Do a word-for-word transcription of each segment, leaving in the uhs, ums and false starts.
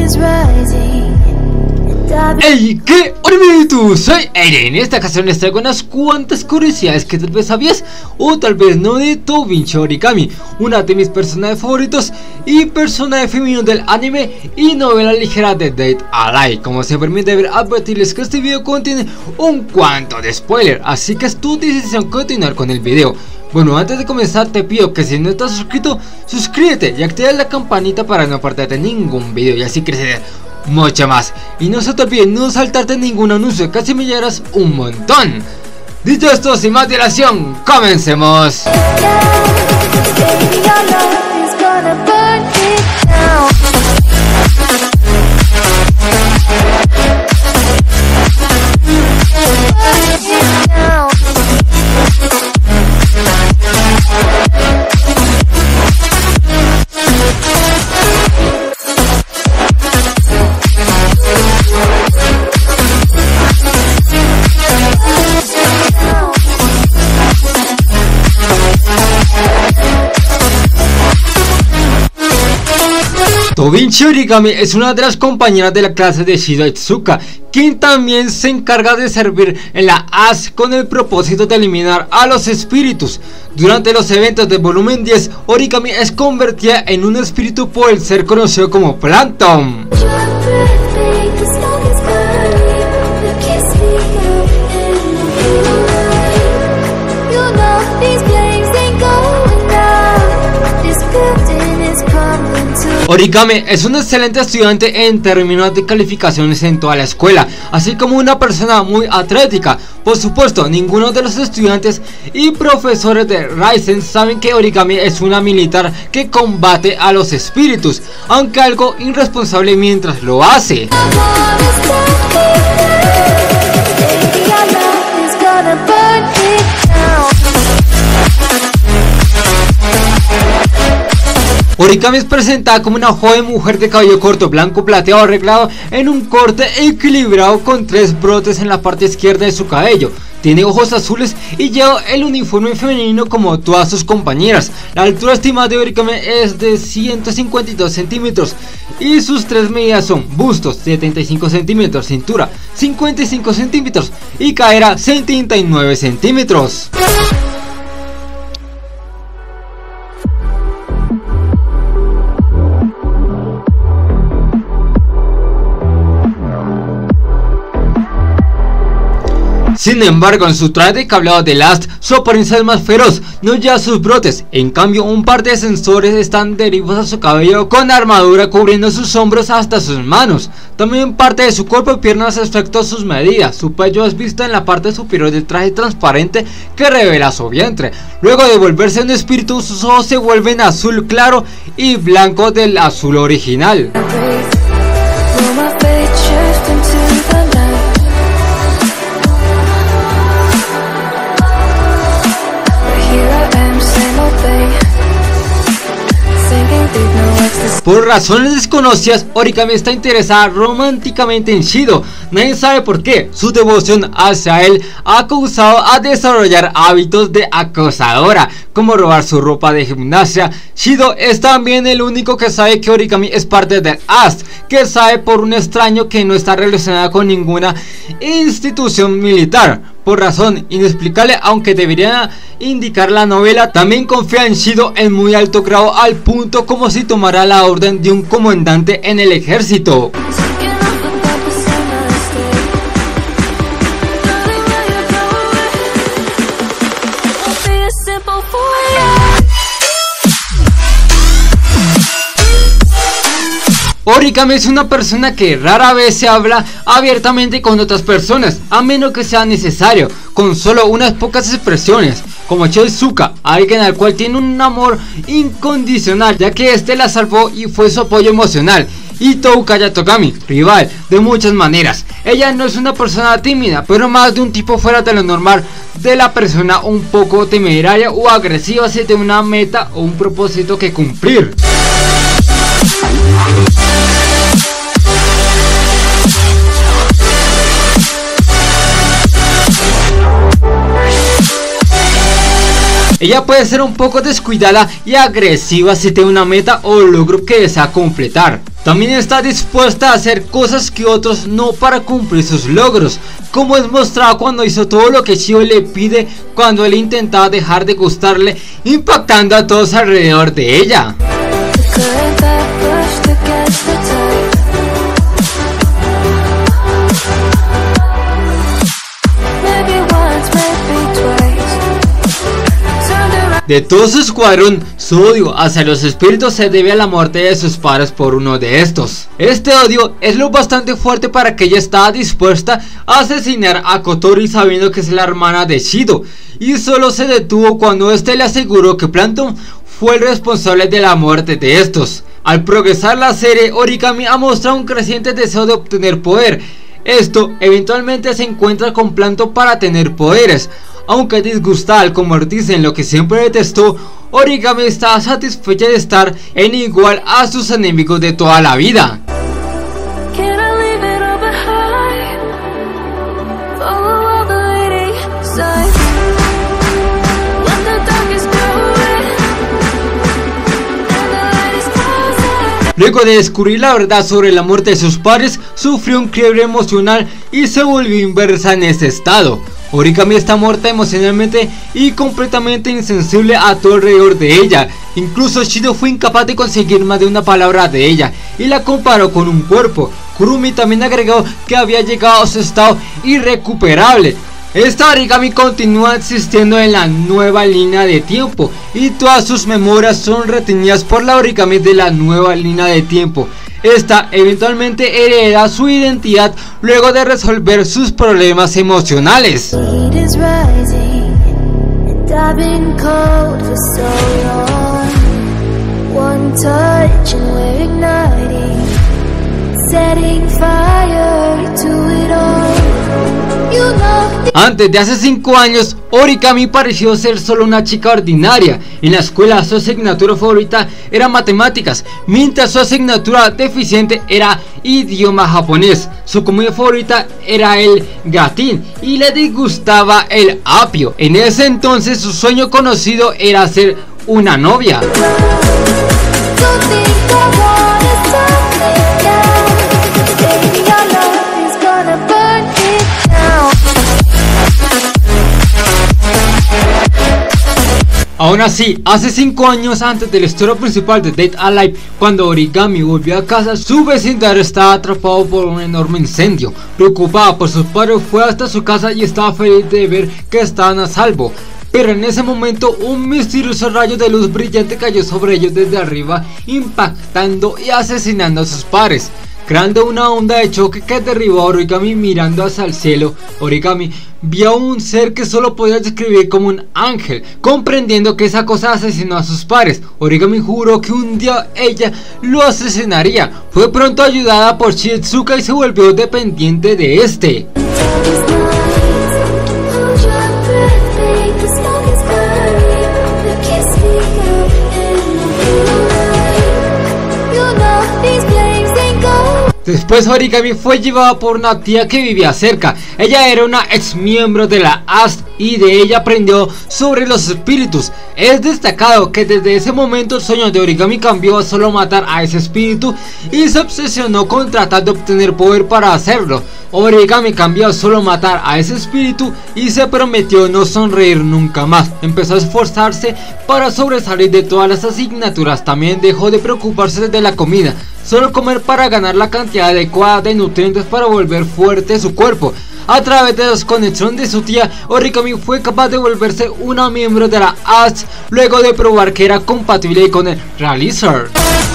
¡Hey! ¿Qué? ¡Hola amiguitos! Soy Aire. En esta ocasión les traigo unas cuantas curiosidades que tal vez sabías o tal vez no de Tobinchi Origami, una de mis personajes favoritos y personaje femenino del anime y novela ligera de Date Alive. Como siempre me debe advertirles que este video contiene un cuanto de spoiler, así que es tu decisión continuar con el video. Bueno, antes de comenzar te pido que si no estás suscrito, suscríbete y activa la campanita para no perderte ningún video y así crecer mucho más. Y no se te olvide no saltarte ningún anuncio, casi me llegarás un montón. Dicho esto, sin más dilación, comencemos. Tobinchi Origami es una de las compañeras de la clase de Shido Itsuka, quien también se encarga de servir en la A S con el propósito de eliminar a los espíritus. Durante los eventos de volumen diez, Origami es convertida en un espíritu por el ser conocido como Plankton. Origami es un excelente estudiante en términos de calificaciones en toda la escuela, así como una persona muy atlética. Por supuesto, ninguno de los estudiantes y profesores de Raizen saben que Origami es una militar que combate a los espíritus, aunque algo irresponsable mientras lo hace. Origami es presentada como una joven mujer de cabello corto, blanco plateado arreglado en un corte equilibrado con tres brotes en la parte izquierda de su cabello. Tiene ojos azules y lleva el uniforme femenino como todas sus compañeras. La altura estimada de Origami es de ciento cincuenta y dos centímetros y sus tres medidas son bustos setenta y cinco centímetros, cintura cincuenta y cinco centímetros y cadera setenta y nueve centímetros. Sin embargo, en su traje de cableado de Last, su apariencia es más feroz, no lleva sus brotes. En cambio, un par de sensores están adheridos a su cabello con armadura cubriendo sus hombros hasta sus manos. También parte de su cuerpo y piernas respecto a sus medidas. Su pecho es visto en la parte superior del traje transparente que revela su vientre. Luego de volverse un espíritu, sus ojos se vuelven azul claro y blanco del azul original. Por razones desconocidas, Origami está interesada románticamente en Shido. Nadie sabe por qué. Su devoción hacia él ha causado a desarrollar hábitos de acosadora, como robar su ropa de gimnasia. Shido es también el único que sabe que Origami es parte del A S, que sabe por un extraño que no está relacionada con ninguna institución militar. Por razón inexplicable, aunque debería indicar la novela, también confía en Shido en muy alto grado, al punto como si tomara la orden de un comandante en el ejército. Origami es una persona que rara vez se habla abiertamente con otras personas, a menos que sea necesario, con solo unas pocas expresiones, como Choizuka, alguien al cual tiene un amor incondicional, ya que este la salvó y fue su apoyo emocional, y Touka Yatogami, rival de muchas maneras. Ella no es una persona tímida, pero más de un tipo fuera de lo normal, de la persona un poco temeraria o agresiva si tiene una meta o un propósito que cumplir. Ella puede ser un poco descuidada y agresiva si tiene una meta o logro que desea completar. También está dispuesta a hacer cosas que otros no para cumplir sus logros, como es mostrado cuando hizo todo lo que Shio le pide cuando él intentaba dejar de gustarle, impactando a todos alrededor de ella. De todo su escuadrón, su odio hacia los espíritus se debe a la muerte de sus padres por uno de estos. Este odio es lo bastante fuerte para que ella estaba dispuesta a asesinar a Kotori sabiendo que es la hermana de Shido, y solo se detuvo cuando este le aseguró que Plankton fue el responsable de la muerte de estos. Al progresar la serie, Origami ha mostrado un creciente deseo de obtener poder. Esto eventualmente se encuentra con Plankton para tener poderes. Aunque disgustada al convertirse en lo que siempre detestó, Origami está satisfecha de estar en igual a sus enemigos de toda la vida. Luego de descubrir la verdad sobre la muerte de sus padres, sufrió un quiebre emocional y se volvió inversa en ese estado. Origami está muerta emocionalmente y completamente insensible a todo alrededor de ella. Incluso Shido fue incapaz de conseguir más de una palabra de ella y la comparó con un cuerpo. Kurumi también agregó que había llegado a su estado irrecuperable. Esta Origami continúa existiendo en la nueva línea de tiempo y todas sus memorias son retenidas por la Origami de la nueva línea de tiempo. Esta eventualmente hereda su identidad luego de resolver sus problemas emocionales. Antes de hace cinco años, Origami pareció ser solo una chica ordinaria. En la escuela su asignatura favorita era matemáticas, mientras su asignatura deficiente era idioma japonés. Su comida favorita era el gatín y le disgustaba el apio. En ese entonces su sueño conocido era ser una novia. Aún así, hace cinco años antes de la historia principal de Dead Alive, cuando Origami volvió a casa, su vecindario estaba atrapado por un enorme incendio. Preocupada por sus padres, fue hasta su casa y estaba feliz de ver que estaban a salvo. Pero en ese momento un misterioso rayo de luz brillante cayó sobre ellos desde arriba, impactando y asesinando a sus padres, creando una onda de choque que derribó a Origami. Mirando hacia el cielo, Origami vio un ser que solo podía describir como un ángel. Comprendiendo que esa cosa asesinó a sus padres, Origami juró que un día ella lo asesinaría. Fue pronto ayudada por Shizuka y se volvió dependiente de este. Después Origami fue llevada por una tía que vivía cerca. Ella era una ex miembro de la A S T y de ella aprendió sobre los espíritus. Es destacado que desde ese momento el sueño de Origami cambió a solo matar a ese espíritu y se obsesionó con tratar de obtener poder para hacerlo. Origami cambió a solo matar a ese espíritu y se prometió no sonreír nunca más. Empezó a esforzarse para sobresalir de todas las asignaturas. También dejó de preocuparse de la comida, solo comer para ganar la cantidad adecuada de nutrientes para volver fuerte su cuerpo. A través de la desconexión de su tía, Origami fue capaz de volverse una miembro de la A S T luego de probar que era compatible con el Realizer.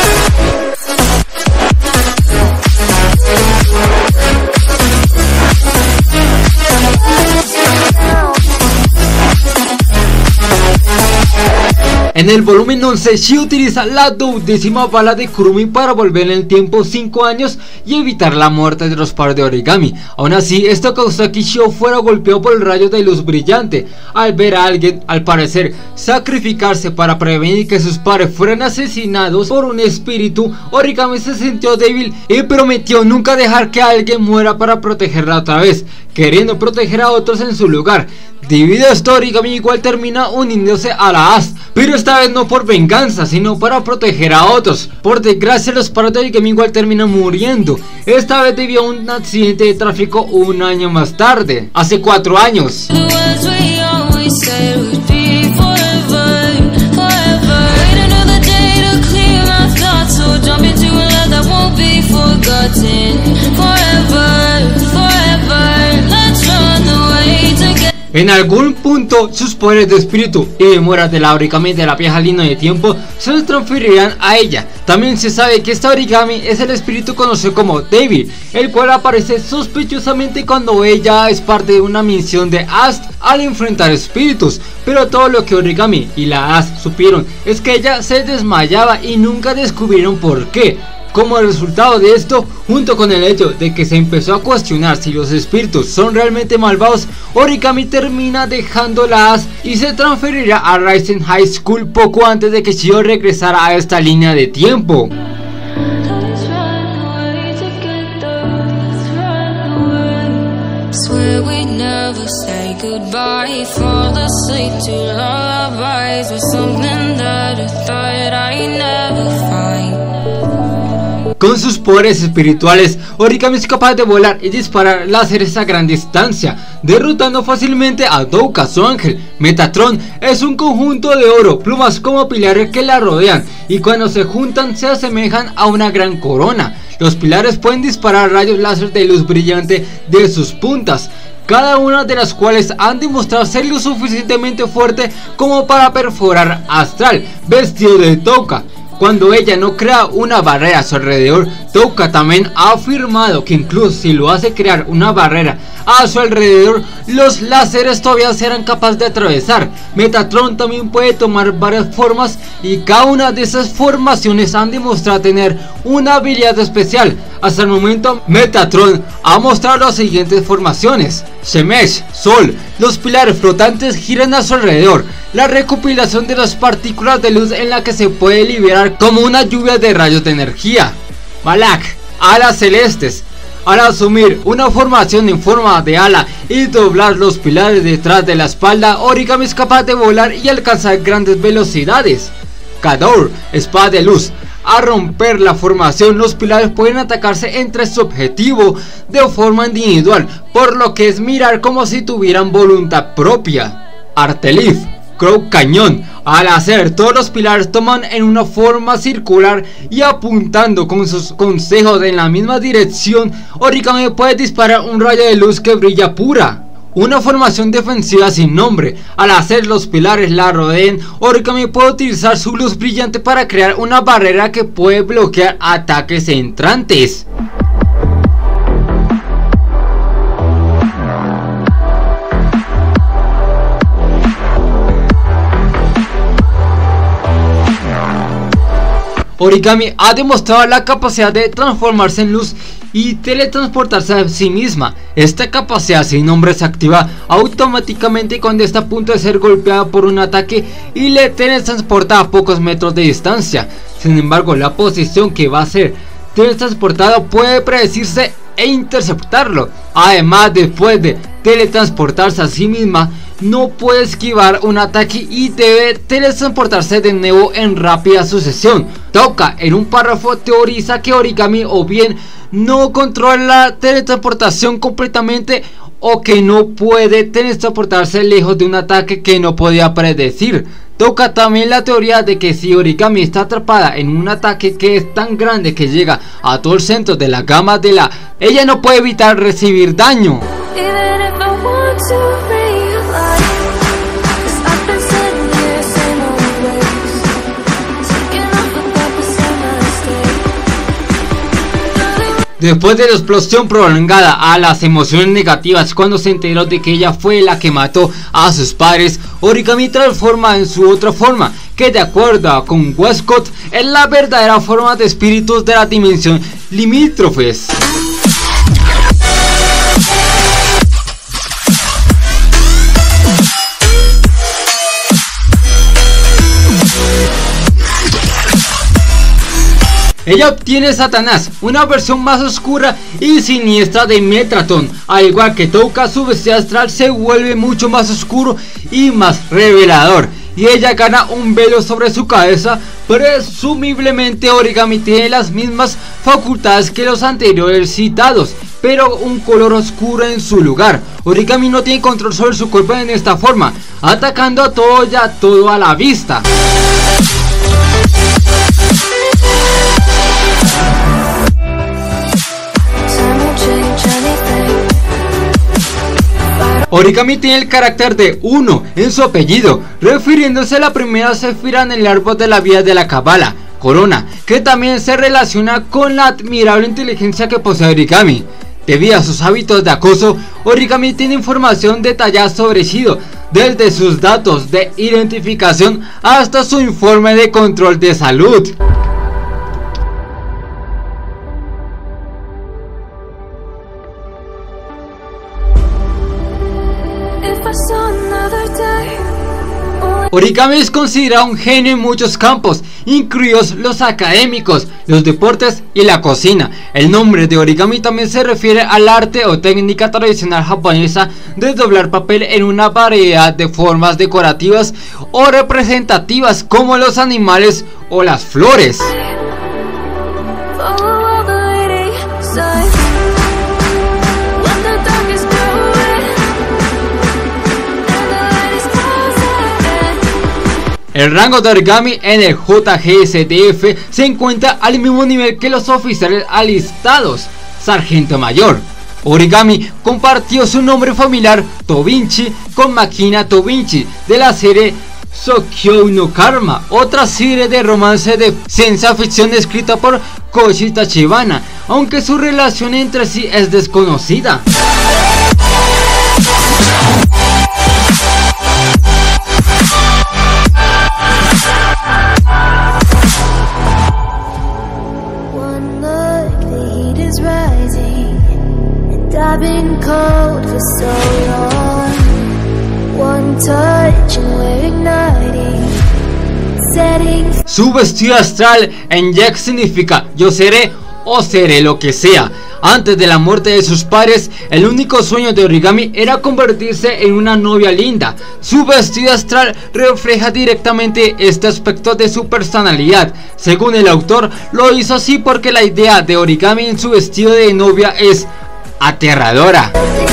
En el volumen once, Shio utiliza la duodécima bala de Kurumi para volver en el tiempo cinco años y evitar la muerte de los padres de Origami. Aún así, esto causó que Shio fuera golpeado por el rayo de luz brillante. Al ver a alguien, al parecer, sacrificarse para prevenir que sus padres fueran asesinados por un espíritu, Origami se sintió débil y prometió nunca dejar que alguien muera para protegerla otra vez, queriendo proteger a otros en su lugar. Debido a esto, Origami igual termina uniéndose a la A S, pero esta vez no por venganza, sino para proteger a otros. Por desgracia, los padres de Origami igual terminan muriendo, esta vez debido a un accidente de tráfico un año más tarde, hace cuatro años. En algún punto, sus poderes de espíritu y memoria de la Origami de la vieja línea de tiempo se los transferirán a ella. También se sabe que esta Origami es el espíritu conocido como David, el cual aparece sospechosamente cuando ella es parte de una misión de A S T al enfrentar espíritus. Pero todo lo que Origami y la A S T supieron es que ella se desmayaba y nunca descubrieron por qué. Como resultado de esto, junto con el hecho de que se empezó a cuestionar si los espíritus son realmente malvados, Origami termina dejando la A S y se transferirá a Rising High School poco antes de que Shio regresara a esta línea de tiempo. Con sus poderes espirituales, Origami es capaz de volar y disparar láseres a gran distancia, derrotando fácilmente a Douka, su ángel. Metatron es un conjunto de oro, plumas como pilares que la rodean, y cuando se juntan se asemejan a una gran corona. Los pilares pueden disparar rayos láser de luz brillante de sus puntas, cada una de las cuales han demostrado ser lo suficientemente fuerte como para perforar Astral, vestido de Douka. Cuando ella no crea una barrera a su alrededor, Douka también ha afirmado que incluso si lo hace crear una barrera a su alrededor, los láseres todavía serán capaces de atravesar. Metatron también puede tomar varias formas y cada una de esas formaciones han demostrado tener una habilidad especial. Hasta el momento, Metatron ha mostrado las siguientes formaciones: Shemesh, Sol, los pilares flotantes giran a su alrededor, la recopilación de las partículas de luz en la que se puede liberar como una lluvia de rayos de energía. Malak, alas celestes. Al asumir una formación en forma de ala y doblar los pilares detrás de la espalda, Origami es capaz de volar y alcanzar grandes velocidades. Kador, espada de luz. Al romper la formación, los pilares pueden atacarse entre su objetivo de forma individual, por lo que es mirar como si tuvieran voluntad propia. Artelif, Crow Cañón. Al hacer, todos los pilares toman en una forma circular y apuntando con sus consejos en la misma dirección, Origami puede disparar un rayo de luz que brilla pura. Una formación defensiva sin nombre. Al hacer los pilares la rodeen, Origami puede utilizar su luz brillante para crear una barrera que puede bloquear ataques entrantes. Origami ha demostrado la capacidad de transformarse en luz y teletransportarse a sí misma. Esta capacidad sin nombre se activa automáticamente cuando está a punto de ser golpeada por un ataque y le teletransporta a pocos metros de distancia. Sin embargo, la posición que va a ser teletransportado puede predecirse e interceptarlo. Además, después de teletransportarse a sí misma, no puede esquivar un ataque y debe teletransportarse de nuevo en rápida sucesión. Douka en un párrafo teoriza que Origami o bien no controla la teletransportación completamente o que no puede teletransportarse lejos de un ataque que no podía predecir. Douka también la teoría de que si Origami está atrapada en un ataque que es tan grande que llega a todo el centro de la gama de la, ella no puede evitar recibir daño. Después de la explosión prolongada a las emociones negativas cuando se enteró de que ella fue la que mató a sus padres, Origami transforma en su otra forma, que de acuerdo con Westcott es la verdadera forma de espíritus de la dimensión limítrofes. ella obtiene Satanás, una versión más oscura y siniestra de Metatron. Al igual que Touka, su vestido astral se vuelve mucho más oscuro y más revelador, y ella gana un velo sobre su cabeza. Presumiblemente Origami tiene las mismas facultades que los anteriores citados, pero un color oscuro en su lugar. Origami no tiene control sobre su cuerpo en esta forma, atacando a todo y a todo a la vista. Origami tiene el carácter de uno en su apellido, refiriéndose a la primera Sefira en el árbol de la vida de la Kabbalah, Corona, que también se relaciona con la admirable inteligencia que posee Origami. Debido a sus hábitos de acoso, Origami tiene información detallada sobre Shido, desde sus datos de identificación hasta su informe de control de salud. Origami es considerado un genio en muchos campos, incluidos los académicos, los deportes y la cocina. El nombre de origami también se refiere al arte o técnica tradicional japonesa de doblar papel en una variedad de formas decorativas o representativas, como los animales o las flores. El rango de origami en el J G S D F se encuentra al mismo nivel que los oficiales alistados, sargento mayor. Origami compartió su nombre familiar Tobinchi con Makina Tobinchi de la serie Sokyou no Karma, otra serie de romance de ciencia ficción escrita por Koichi Tachibana, aunque su relación entre sí es desconocida. I've been cold for so long. One touch and we're igniting. Setting. Su vestido astral en Jack significa yo seré o seré lo que sea. Antes de la muerte de sus padres, el único sueño de Origami era convertirse en una novia linda. Su vestido astral refleja directamente este aspecto de su personalidad. Según el autor, lo hizo así porque la idea de Origami en su vestido de novia es aterradora.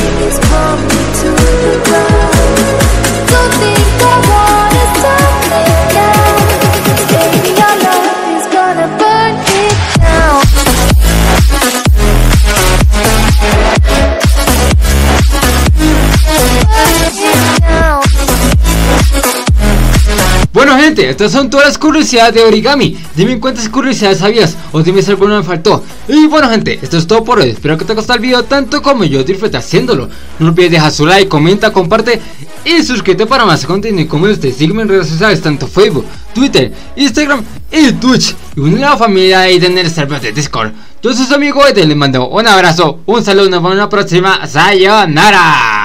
Bueno gente, estas son todas las curiosidades de Origami. Dime cuántas curiosidades sabías o dime si alguna me faltó. Y bueno gente, esto es todo por hoy. Espero que te haya gustado el video tanto como yo disfruté haciéndolo. No olvides dejar su like, comenta, comparte y suscríbete para más contenido como este. Sígueme en redes sociales, tanto Facebook, Twitter, Instagram y Twitch. Y únete a la familia de Aiden en el server de Discord. Yo soy su amigo Aiden, les mando un abrazo, un saludo, nos vemos en la próxima. Sayonara.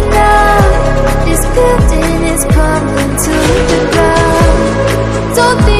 Don't think